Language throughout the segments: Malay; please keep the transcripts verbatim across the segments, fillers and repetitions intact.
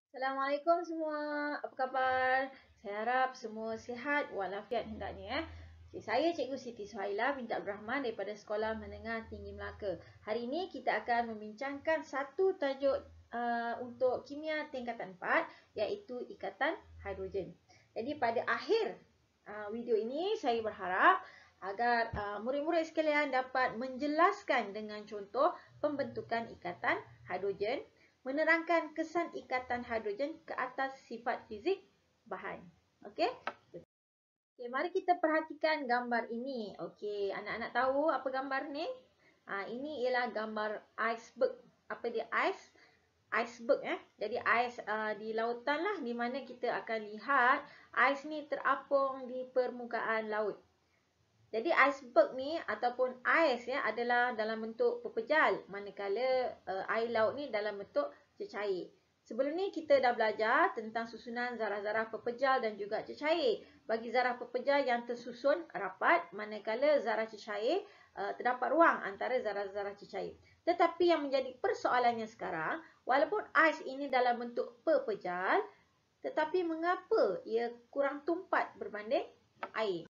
Assalamualaikum semua. Apa khabar? Saya harap semua sihat walafiat hendaknya eh. Okay, saya Cikgu Siti Suhaila binti Abdul Rahman daripada Sekolah Menengah Tinggi Melaka. Hari ini kita akan membincangkan satu tajuk uh, untuk kimia tingkatan empat iaitu ikatan hidrogen. Jadi pada akhir uh, video ini saya berharap agar uh, murid-murid sekalian dapat menjelaskan dengan contoh pembentukan ikatan hidrogen, menerangkan kesan ikatan hidrogen ke atas sifat fizik bahan. Okey? Okey, mari kita perhatikan gambar ini. Okey, anak-anak tahu apa gambar ni? Ha, ini ialah gambar iceberg. Apa dia ice? Iceberg eh. Jadi ais uh, di lautan lah, di mana kita akan lihat ais ni terapung di permukaan laut. Jadi iceberg ni ataupun ais ya adalah dalam bentuk pepejal, manakala uh, air laut ni dalam bentuk cecair. Sebelum ni kita dah belajar tentang susunan zarah-zarah pepejal dan juga cecair. Bagi zarah pepejal yang tersusun rapat, manakala zarah cecair uh, terdapat ruang antara zarah-zarah cecair. Tetapi yang menjadi persoalannya sekarang, walaupun ais ini dalam bentuk pepejal, tetapi mengapa ia kurang tumpat berbanding air?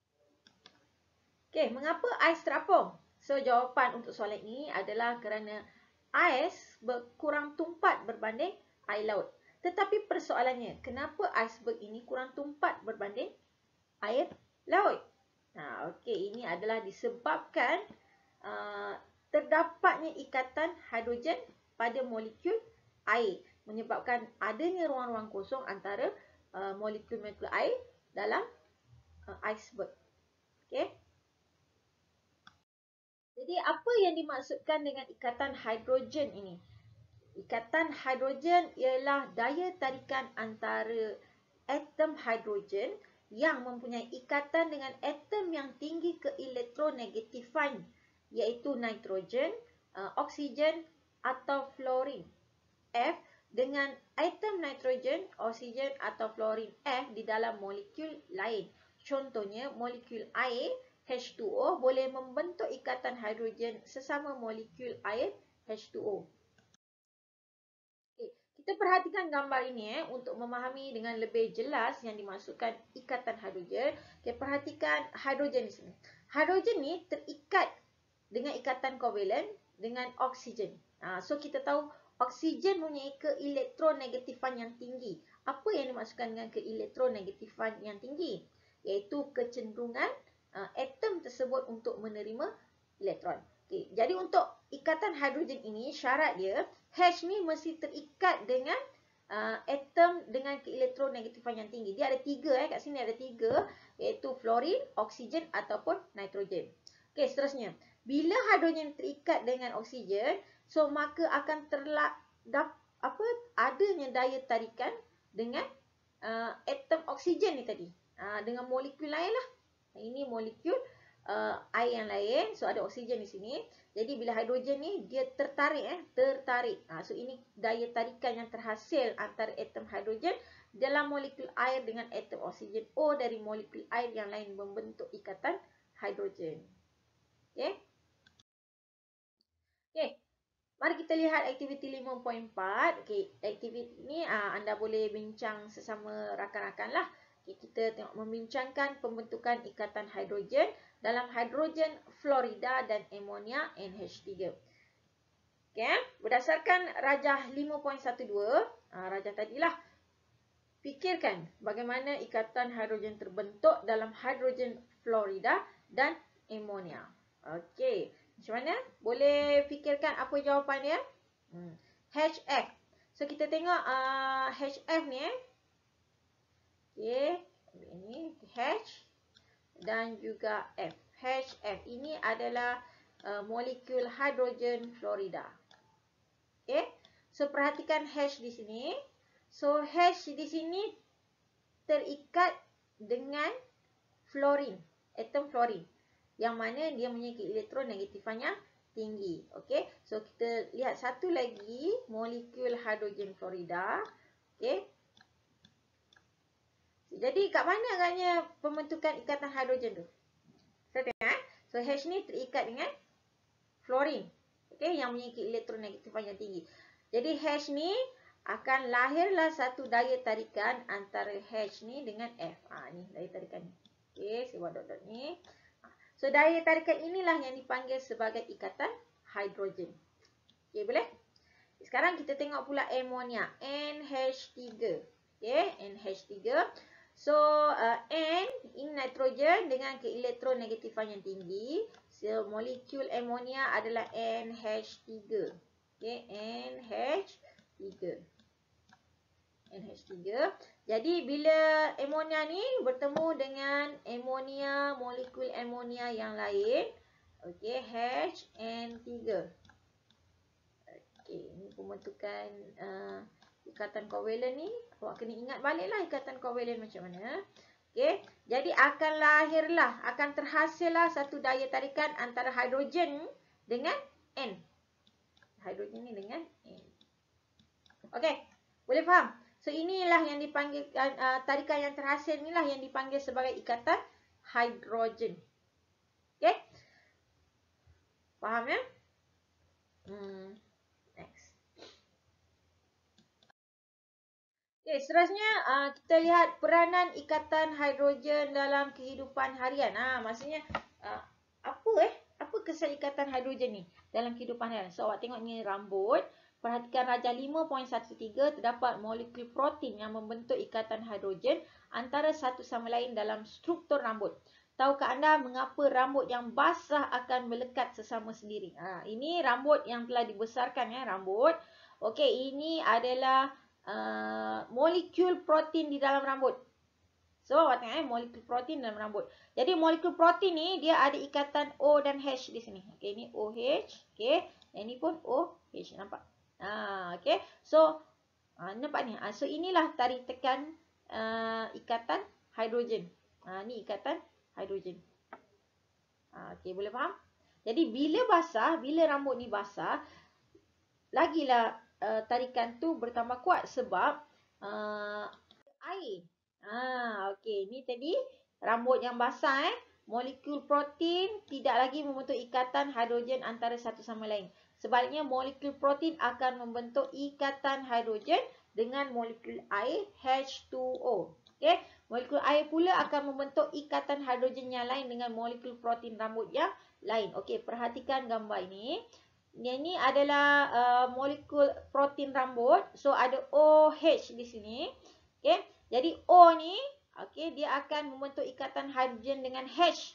Okey, mengapa ais terapung? So, jawapan untuk soalan ini adalah kerana ais berkurang tumpat berbanding air laut. Tetapi persoalannya, kenapa iceberg ini kurang tumpat berbanding air laut? Nah, okey, ini adalah disebabkan uh, terdapatnya ikatan hidrogen pada molekul air, menyebabkan adanya ruang-ruang kosong antara uh, molekul-molekul air dalam uh, iceberg. Okey. Jadi apa yang dimaksudkan dengan ikatan hidrogen ini? Ikatan hidrogen ialah daya tarikan antara atom hidrogen yang mempunyai ikatan dengan atom yang tinggi keelektronegatifan, iaitu nitrogen, oksigen atau fluorin F dengan atom nitrogen, oksigen atau fluorin F di dalam molekul lain. Contohnya molekul air H two O boleh membentuk ikatan hidrogen sesama molekul air H two O. Okay, kita perhatikan gambar ini eh, untuk memahami dengan lebih jelas yang dimaksudkan ikatan hidrogen. Okay, perhatikan hidrogen di sini. Hidrogen ni terikat dengan ikatan kovalen dengan oksigen. Ha, so kita tahu oksigen mempunyai keelektronegatifan yang tinggi. Apa yang dimaksudkan dengan keelektronegatifan yang tinggi? Iaitu kecenderungan Uh, atom tersebut untuk menerima elektron. Okay. Jadi untuk ikatan hidrogen ini, syarat dia H ni mesti terikat dengan uh, atom dengan keelektronegatifan yang tinggi. Dia ada tiga eh, kat sini ada tiga, iaitu fluorin, oksigen ataupun nitrogen. Okey, seterusnya. Bila hidrogen terikat dengan oksigen, so maka akan terdapat apa adanya daya tarikan dengan uh, atom oksigen ni tadi. Uh, dengan molekul lain lah. Ini molekul uh, air yang lain. So ada oksigen di sini. Jadi bila hidrogen ni dia tertarik eh, tertarik. Ha, so ini daya tarikan yang terhasil antara atom hidrogen dalam molekul air dengan atom oksigen O dari molekul air yang lain membentuk ikatan hidrogen. Okey. Okey. Mari kita lihat aktiviti lima titik empat. Okey, aktiviti ni uh, anda boleh bincang sesama rakan-rakan lah. Okay, kita tengok membincangkan pembentukan ikatan hidrogen dalam hidrogen fluorida dan amonia N H tiga. Okay, berdasarkan rajah lima titik satu dua, rajah tadilah, fikirkan bagaimana ikatan hidrogen terbentuk dalam hidrogen fluorida dan amonia. Okey, macam mana? Boleh fikirkan apa jawapan dia? Hmm. H F. So kita tengok uh, H F ni eh. Okey, ini H dan juga F. H F ini adalah uh, molekul hidrogen fluorida. Okey, so perhatikan H di sini. So H di sini terikat dengan fluorin, atom fluorin, yang mana dia mempunyai keelektronegatifan yang tinggi. Okey, so kita lihat satu lagi molekul hidrogen fluorida. Okey. Jadi kat mana agaknya pembentukan ikatan hidrogen tu? Saya tengok eh. So H ni terikat dengan fluorin. Okey, yang mempunyai keelektronegatifan yang tinggi. Jadi H ni akan lahirlah satu daya tarikan antara H ni dengan F. Ha, ni daya tarikan ni. Okey, saya buat dot-dot ni. So, daya tarikan inilah yang dipanggil sebagai ikatan hidrogen. Okey, boleh? Sekarang kita tengok pula amonia. N H tiga. Okey, N H tiga. So, uh, N, ini nitrogen dengan keelektronegatifan yang tinggi. So, molekul amonia adalah N H tiga. Okey, N H tiga. N H tiga. Jadi, bila amonia ni bertemu dengan amonia, molekul amonia yang lain. Okey, H N tiga. Okey, ini pembentukan uh, ikatan kovalen ni. Awak kena ingat baliklah ikatan kovalen macam mana. Okey, jadi akan lahirlah, akan terhasillah satu daya tarikan antara hidrogen dengan N. Hidrogen ni dengan N. Okey, boleh faham? So, inilah yang dipanggil, uh, tarikan yang terhasil inilah yang dipanggil sebagai ikatan hidrogen. Okey? Faham ya? Hmm. Next. Okey, seterusnya uh, kita lihat peranan ikatan hidrogen dalam kehidupan harian. Ha, maksudnya uh, apa eh? Apa kesan ikatan hidrogen ni dalam kehidupan harian? So, awak tengok ni rambut. Perhatikan rajah lima titik satu tiga terdapat molekul protein yang membentuk ikatan hidrogen antara satu sama lain dalam struktur rambut. Tahukah anda mengapa rambut yang basah akan melekat sesama sendiri? Ha, ini rambut yang telah dibesarkan ya, rambut. Okey, ini adalah uh, molekul protein di dalam rambut. So, awak tengok eh, molekul protein dalam rambut. Jadi, molekul protein ni dia ada ikatan O dan H di sini. Okey, ini OH. Okey, ini pun OH. Nampak? Ha, okey. So, ha, nampak ni. Ha, so, inilah tarik tekan uh, ikatan hidrogen. Ha, ni ikatan hidrogen. Ha, okey, boleh faham? Jadi, bila basah, bila rambut ni basah, lagilah uh, tarikan tu bertambah kuat sebab uh, air. Ha, okey. Ni tadi rambut yang basah eh. Molekul protein tidak lagi membentuk ikatan hidrogen antara satu sama lain. Sebaliknya, molekul protein akan membentuk ikatan hidrogen dengan molekul air H two O. Okay? Molekul air pula akan membentuk ikatan hidrogen yang lain dengan molekul protein rambut yang lain. Okey, perhatikan gambar ini. Ini adalah uh, molekul protein rambut. So, ada OH di sini. Okay? Jadi, O ni, okay, dia akan membentuk ikatan hidrogen dengan H.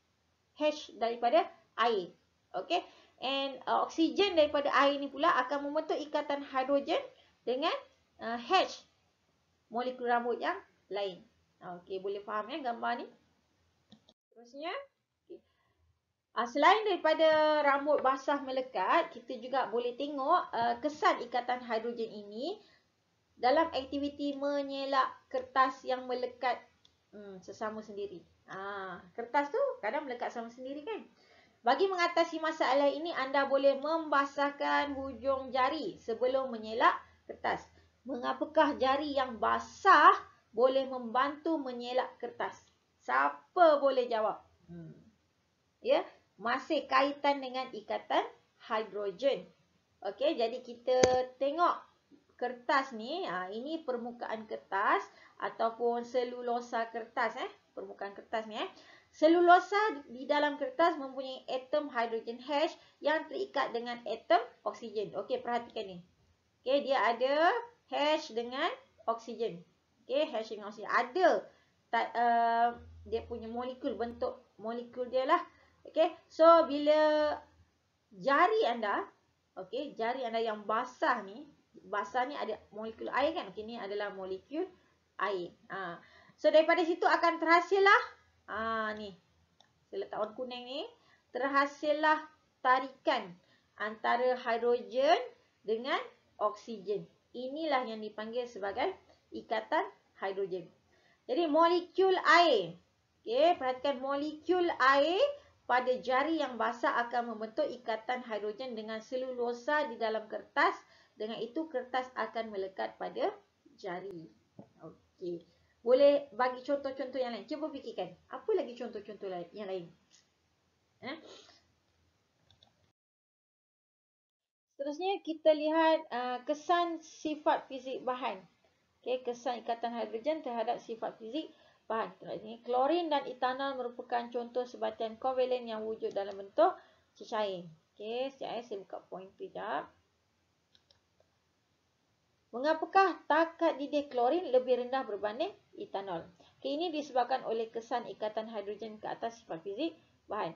H daripada air. Okay? And uh, oksigen daripada air ni pula akan membentuk ikatan hidrogen dengan uh, H. Molekul rambut yang lain. Okey, boleh faham ya gambar ni? Terusnya, okay. uh, selain daripada rambut basah melekat, kita juga boleh tengok uh, kesan ikatan hidrogen ini dalam aktiviti menyelak kertas yang melekat hmm, sesama sendiri. Uh, kertas tu kadang melekat sama sendiri kan? Bagi mengatasi masalah ini, anda boleh membasahkan hujung jari sebelum menyelak kertas. Mengapakah jari yang basah boleh membantu menyelak kertas? Siapa boleh jawab? Hmm. Ya, masih kaitan dengan ikatan hidrogen. Okey, jadi kita tengok kertas ni. Ha, ini permukaan kertas ataupun selulosa kertas. Eh, permukaan kertas ni. Eh. Selulosa di dalam kertas mempunyai atom hidrogen H yang terikat dengan atom oksigen. Okey, perhatikan ni. Okey, dia ada H dengan oksigen. Okey, H dengan oksigen. Ada tak, uh, dia punya molekul, bentuk molekul dia lah. Okey, so bila jari anda, okey, jari anda yang basah ni, basah ni ada molekul air kan? Okey, ni adalah molekul air. Ha. So, daripada situ akan terhasil lah. Ah, ni. Saya letak warna kuning ni. Terhasillah tarikan antara hidrogen dengan oksigen. Inilah yang dipanggil sebagai ikatan hidrogen. Jadi, molekul air. Okey, perhatikan molekul air pada jari yang basah akan membentuk ikatan hidrogen dengan selulosa di dalam kertas. Dengan itu, kertas akan melekat pada jari. Okey. Boleh bagi contoh-contoh yang lain. Cuba fikirkan. Apa lagi contoh-contoh yang lain? Eh? Seterusnya kita lihat uh, kesan sifat fizik bahan. Okay, kesan ikatan hidrogen terhadap sifat fizik bahan. Ini klorin dan etanol merupakan contoh sebatian kovalen yang wujud dalam bentuk cecair. Okey, sekejap saya buka pointer sekejap. Mengapakah takat didih klorin lebih rendah berbanding etanol? Okay, ini disebabkan oleh kesan ikatan hidrogen ke atas sifat fizik bahan.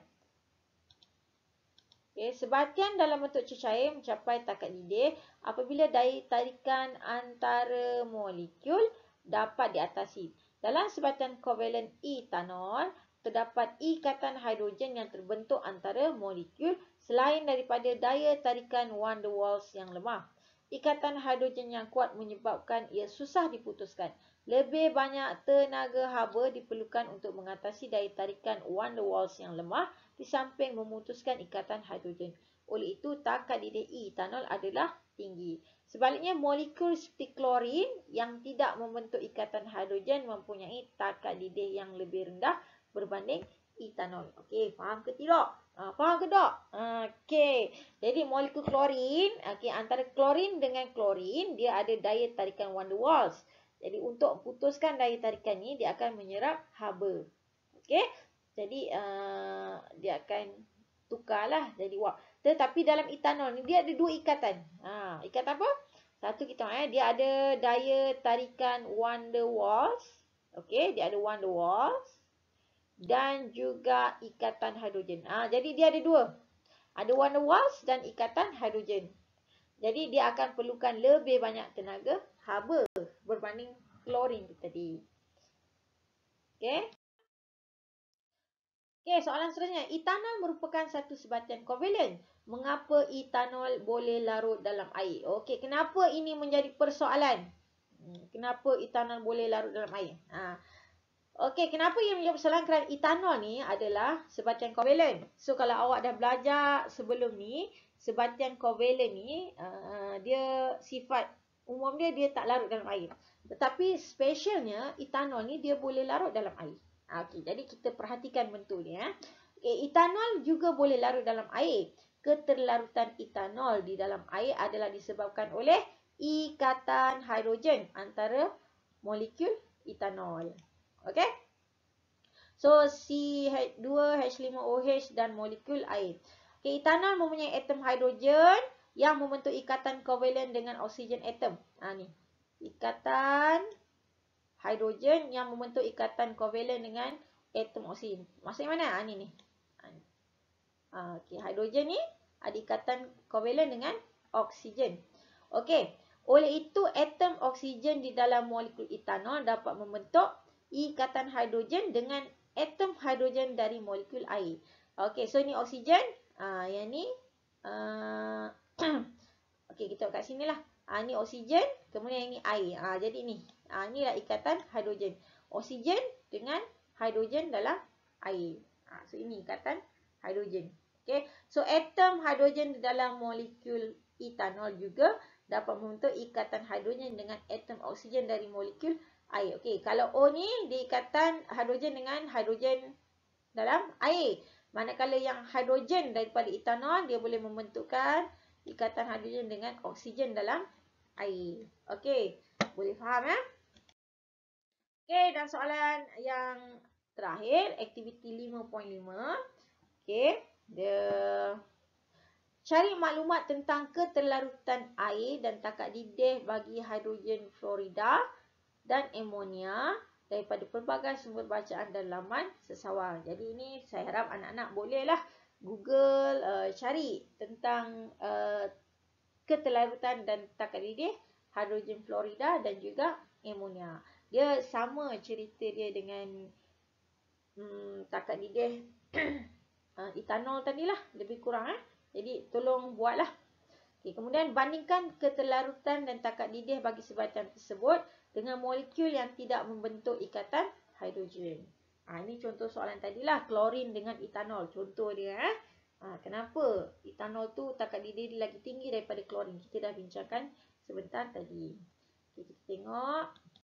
Okay, sebatian dalam bentuk cecair mencapai takat didih apabila daya tarikan antara molekul dapat diatasi. Dalam sebatian kovalen etanol, terdapat ikatan hidrogen yang terbentuk antara molekul selain daripada daya tarikan van der Waals yang lemah. Ikatan hidrogen yang kuat menyebabkan ia susah diputuskan. Lebih banyak tenaga haba diperlukan untuk mengatasi daya tarikan van der Waals yang lemah di samping memutuskan ikatan hidrogen. Oleh itu, takat didih etanol adalah tinggi. Sebaliknya, molekul seperti klorin yang tidak membentuk ikatan hidrogen mempunyai takat didih yang lebih rendah berbanding etanol. Okey, faham ke tidak? Ha, faham ke tak? Okey, jadi molekul klorin, okay, antara klorin dengan klorin, dia ada daya tarikan van der Waals. Jadi, untuk putuskan daya tarikan ni, dia akan menyerap haba. Okey. Jadi uh, dia akan tukarlah jadi wap. Tetapi dalam etanol ni dia ada dua ikatan. Ha, ikatan apa? Satu kita eh dia ada daya tarikan van der Waals. Okey, dia ada van der Waals dan juga ikatan hidrogen. Ha, jadi dia ada dua. Ada van der Waals dan ikatan hidrogen. Jadi dia akan perlukan lebih banyak tenaga haba berbanding klorin tadi. Okey. Okey, soalan seterusnya. Etanol merupakan satu sebatian kovalen. Mengapa etanol boleh larut dalam air? Okey, kenapa ini menjadi persoalan? Kenapa etanol boleh larut dalam air? Ha. Okey, kenapa ia menjadi persoalan? Kerana etanol ni adalah sebatian kovalen. So, kalau awak dah belajar sebelum ni, sebatian kovalen ni, uh, dia sifat umum dia, dia tak larut dalam air. Tetapi specialnya, etanol ni dia boleh larut dalam air. Okey, jadi kita perhatikan bentuk ni. Eh. Okay, etanol juga boleh larut dalam air. Keterlarutan etanol di dalam air adalah disebabkan oleh ikatan hidrogen antara molekul etanol. Okey. So, C H dua H lima O H dan molekul air. Okay, etanol mempunyai atom hidrogen yang membentuk ikatan kovalen dengan oksigen atom. Ha, ni. Ikatan hidrogen yang membentuk ikatan kovalen dengan atom oksigen. Maksudnya mana? Ha, ni ni. Ha, okey, hidrogen ni ada ikatan kovalen dengan oksigen. Okey. Oleh itu, atom oksigen di dalam molekul etanol dapat membentuk ikatan hidrogen dengan atom hidrogen dari molekul air. Okey, so ni oksigen. Ha, yang ni. Uh, Okey, kita kat sini lah. Ha, ni oksigen. Kemudian yang ni air. Ha, jadi ni. Ha, inilah ikatan hidrogen. Oksigen dengan hidrogen dalam air. Ha, so, ini ikatan hidrogen. Okay. So, atom hidrogen di dalam molekul etanol juga dapat membentuk ikatan hidrogen dengan atom oksigen dari molekul air. Okay. Kalau O ni, dia ikatan hidrogen dengan hidrogen dalam air. Manakala yang hidrogen daripada etanol, dia boleh membentukkan ikatan hidrogen dengan oksigen dalam air. Okey. Boleh faham ya? Okey, dan soalan yang terakhir, aktiviti lima titik lima. Okey, dia cari maklumat tentang keterlarutan air dan takat didih bagi hidrogen fluorida dan amonia daripada pelbagai sumber bacaan dan laman sesawang. Jadi ini saya harap anak-anak bolehlah Google uh, cari tentang uh, keterlarutan dan takat didih hidrogen fluorida dan juga amonia. Dia sama cerita dia dengan hmm, takat didih uh, etanol tadilah, lebih kurang eh. Jadi tolong buatlah. Okay, kemudian bandingkan keterlarutan dan takat didih bagi sebatian tersebut dengan molekul yang tidak membentuk ikatan hidrogen. Ha, ini contoh soalan tadilah, klorin dengan etanol. Contoh dia eh. Ha, kenapa etanol tu takat didih dia lagi tinggi daripada klorin? Kita dah bincangkan sebentar tadi. Okay, kita tengok.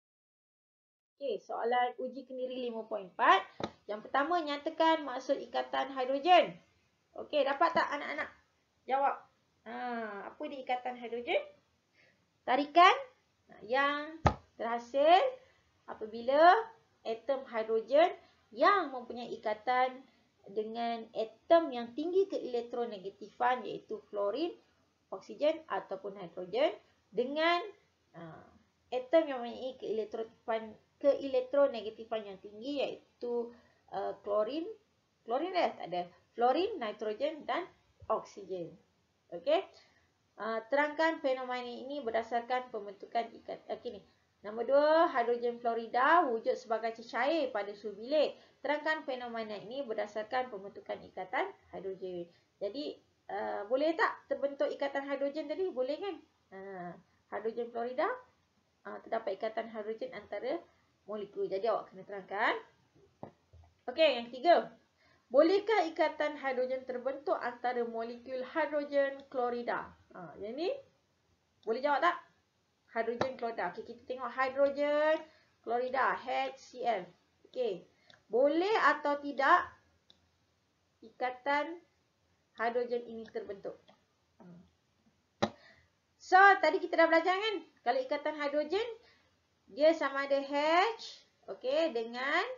Okey, soalan uji kendiri lima titik empat. Yang pertama, nyatakan maksud ikatan hidrogen. Okey, dapat tak anak-anak? Jawab. Ha, apa dia ikatan hidrogen? Tarikan yang terhasil apabila atom hidrogen yang mempunyai ikatan dengan atom yang tinggi keelektronegatifan iaitu fluorin, oksigen ataupun hidrogen dengan uh, atom yang mempunyai keelektronegatifan keelektronegatifan yang tinggi iaitu uh, klorin, klorin dah tak ada, fluorin, nitrogen dan oksigen. Okey. Uh, terangkan fenomena ini berdasarkan pembentukan ikatan. Okey ni. Nombor dua, hidrogen fluorida wujud sebagai cecair pada suhu bilik. Terangkan fenomena ini berdasarkan pembentukan ikatan hidrogen. Jadi, uh, boleh tak terbentuk ikatan hidrogen tadi? Boleh kan? Uh, hidrogen fluorida, uh, terdapat ikatan hidrogen antara molekul. Jadi, awak kena terangkan. Okey, yang ketiga. Bolehkah ikatan hidrogen terbentuk antara molekul hidrogen klorida? Ha, yang ni, boleh jawab tak? Hidrogen klorida. Okey, kita tengok hidrogen klorida, H C l. Okey. Boleh atau tidak ikatan hidrogen ini terbentuk? So, tadi kita dah belajar kan? Kalau ikatan hidrogen, dia sama ada H, okey, dengan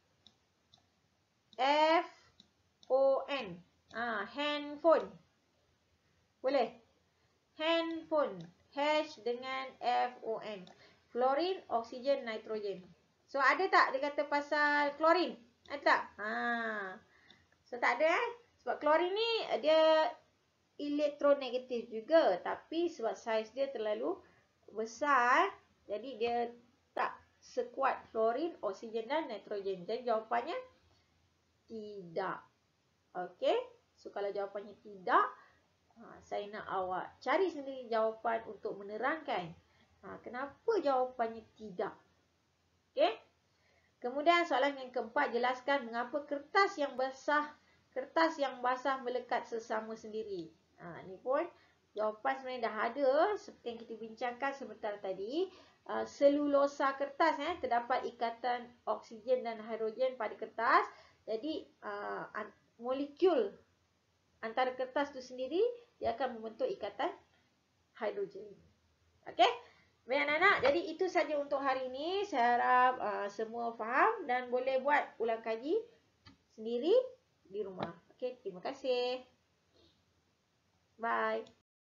F O N. Ah, handphone. Boleh? Handphone. H dengan F O N. Fluorin, oksigen, nitrogen. So, ada tak dia kata pasal klorin? Ada tak? Ha. So, tak ada eh. Sebab klorin ni dia elektronegatif juga. Tapi sebab saiz dia terlalu besar. Jadi, dia tak sekuat fluorin, oksigen dan nitrogen. Jadi, jawapannya tidak. Okey. So, kalau jawapannya tidak, ha, saya nak awak cari sendiri jawapan untuk menerangkan. Ha, kenapa jawapannya tidak? Okey. Kemudian soalan yang keempat, jelaskan mengapa kertas yang basah kertas yang basah melekat sesama sendiri. Ha, ni pun jawapan sebenarnya dah ada seperti yang kita bincangkan sebentar tadi. Uh, selulosa kertas eh, terdapat ikatan oksigen dan hidrogen pada kertas. Jadi uh, molekul antara kertas tu sendiri dia akan membentuk ikatan hidrogen. Okey? Baik anak-anak, jadi itu saja untuk hari ini. Saya harap uh, semua faham dan boleh buat ulang kaji sendiri di rumah. Okey, terima kasih. Bye.